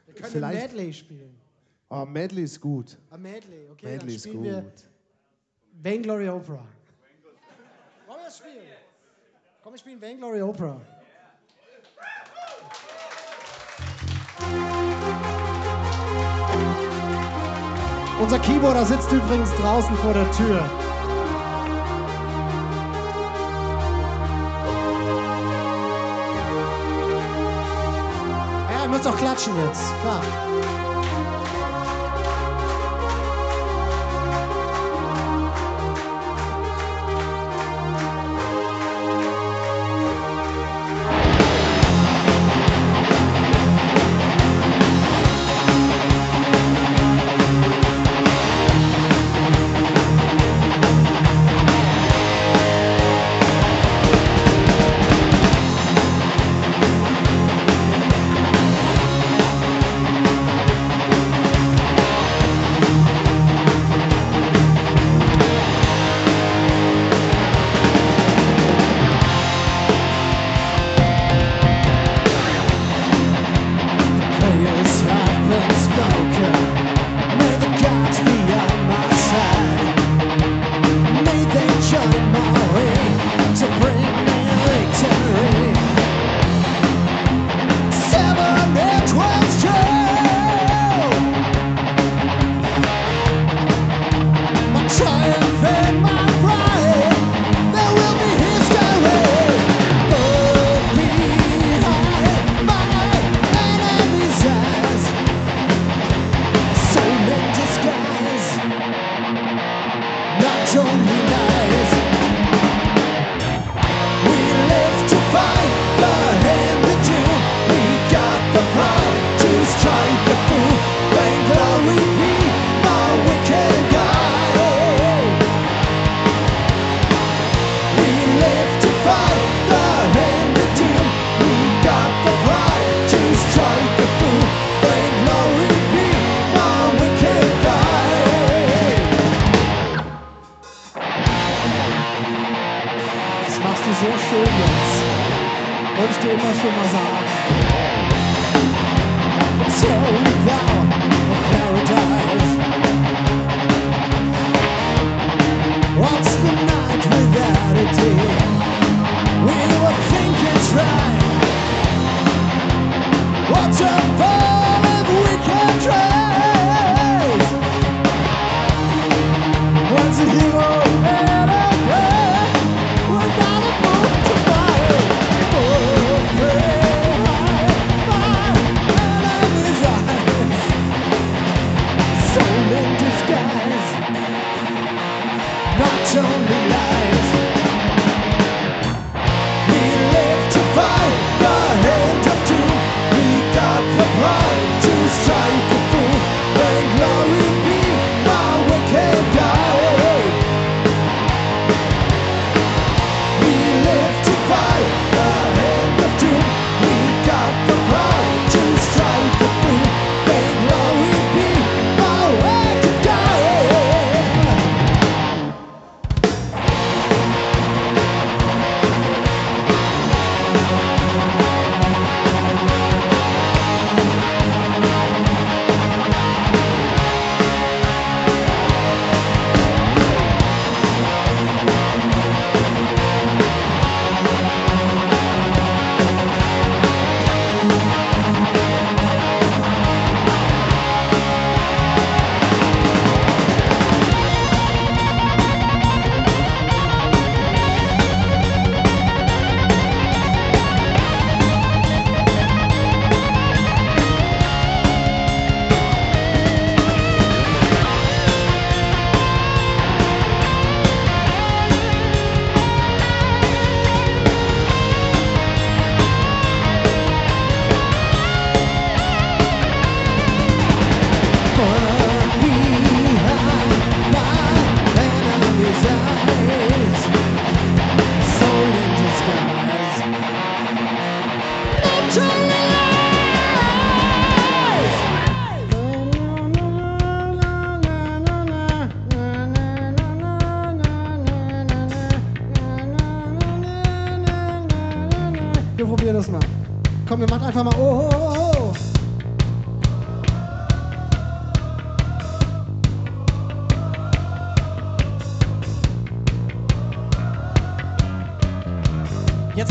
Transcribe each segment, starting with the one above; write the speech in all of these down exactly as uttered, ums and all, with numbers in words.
Wir können Vielleicht- ein Medley spielen. Oh, Medley ist gut. Ein Medley, okay, Medley dann ist spielen gut. wir Vainglory Opera. Wollen wir das spielen? Komm, wir spielen Vainglory Opera. Unser Keyboarder sitzt übrigens draußen vor der Tür. Ja, ihr müsst doch klatschen jetzt, klar. Wir probieren das mal. Komm, wir machen einfach mal. Oh, oh, oh.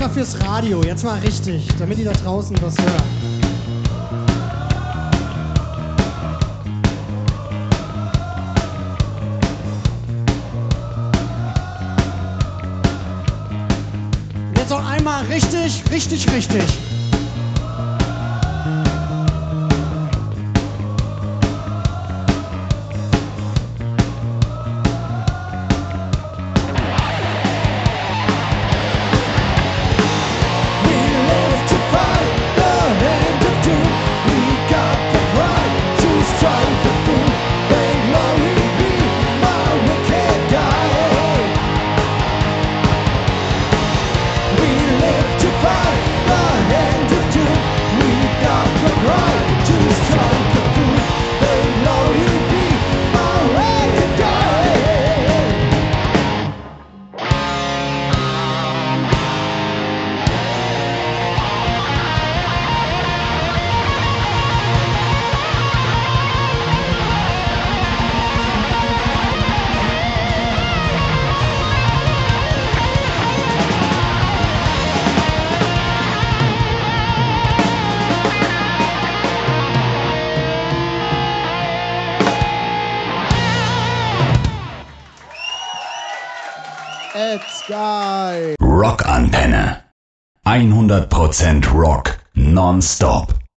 extra fürs Radio. Jetzt mal richtig, damit die da draußen das hören. Jetzt noch einmal richtig, richtig, richtig. Sky. Rockantenne. hundert Prozent Rock. Non-stop.